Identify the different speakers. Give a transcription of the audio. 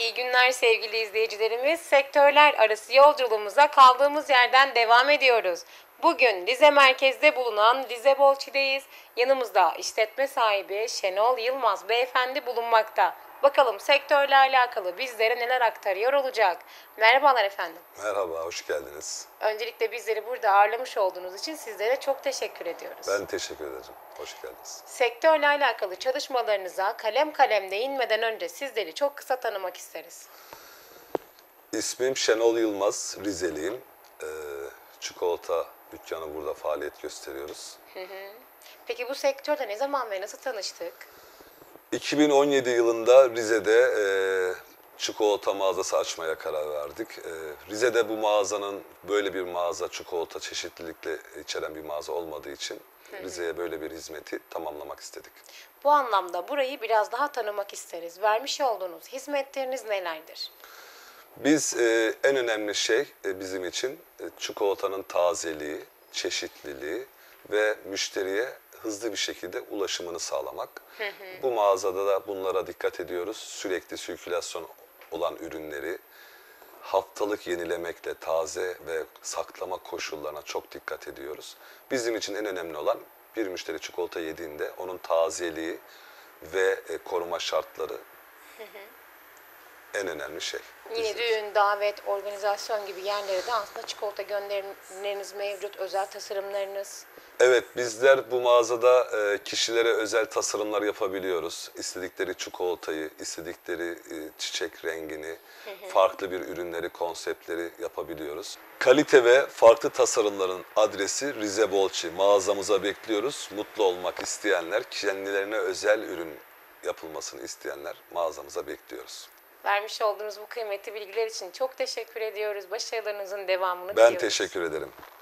Speaker 1: İyi günler sevgili izleyicilerimiz. Sektörler arası yolculuğumuza kaldığımız yerden devam ediyoruz. Bugün Rize merkezde bulunan Rize Bolçi'deyiz. Yanımızda işletme sahibi Şenol Yılmaz beyefendi bulunmakta. Bakalım sektörle alakalı bizlere neler aktarıyor olacak. Merhabalar efendim.
Speaker 2: Merhaba, hoş geldiniz.
Speaker 1: Öncelikle bizleri burada ağırlamış olduğunuz için sizlere çok teşekkür ediyoruz.
Speaker 2: Ben teşekkür ederim. Hoş geldiniz.
Speaker 1: Sektörle alakalı çalışmalarınıza kalem kalem değinmeden önce sizleri çok kısa tanımak isteriz.
Speaker 2: İsmim Şenol Yılmaz, Rizeliyim. Çikolata dükkanı burada faaliyet gösteriyoruz.
Speaker 1: Peki bu sektörde ne zaman ve nasıl tanıştık?
Speaker 2: 2017 yılında Rize'de çikolata mağazası açmaya karar verdik. Rize'de bu mağazanın böyle bir mağaza, çikolata çeşitlilikle içeren bir mağaza olmadığı için Rize'ye böyle bir hizmeti tamamlamak istedik.
Speaker 1: Bu anlamda burayı biraz daha tanımak isteriz. Vermiş olduğunuz hizmetleriniz nelerdir?
Speaker 2: Biz en önemli şey bizim için çikolatanın tazeliği, çeşitliliği ve müşteriye hızlı bir şekilde ulaşımını sağlamak. Bu mağazada da bunlara dikkat ediyoruz. Sürekli sirkülasyon olan ürünleri haftalık yenilemekle taze ve saklama koşullarına çok dikkat ediyoruz. Bizim için en önemli olan bir müşteri çikolata yediğinde onun tazeliği ve koruma şartları en önemli şey.
Speaker 1: Yine düğün, davet, organizasyon gibi yerlere de aslında çikolata gönderimleriniz mevcut, özel tasarımlarınız.
Speaker 2: Evet, bizler bu mağazada kişilere özel tasarımlar yapabiliyoruz. İstedikleri çikolatayı, istedikleri çiçek rengini, farklı bir ürünleri, konseptleri yapabiliyoruz. Kalite ve farklı tasarımların adresi Rize Bolçi. Mağazamıza bekliyoruz. Mutlu olmak isteyenler, kendilerine özel ürün yapılmasını isteyenler mağazamıza bekliyoruz.
Speaker 1: Vermiş olduğunuz bu kıymetli bilgiler için çok teşekkür ediyoruz. Başarılarınızın devamını
Speaker 2: Ben
Speaker 1: diliyoruz.
Speaker 2: teşekkür ederim.